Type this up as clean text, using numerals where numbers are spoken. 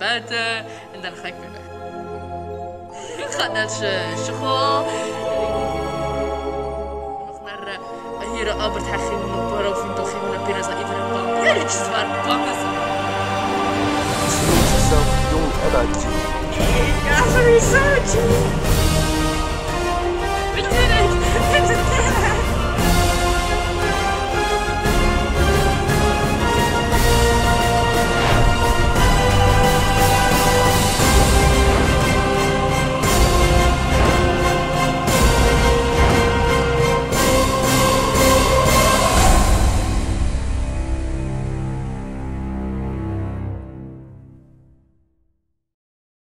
buiten en dan ga ik weer weg. Ik ga naar school. Nog naar hier Albert Heijn ging met Poro Vinto ging naar Piraza iedereen bang. Ja, dit is waar bang is. Ze ziet zichzelf jong en uitzien. Ja, sowieso.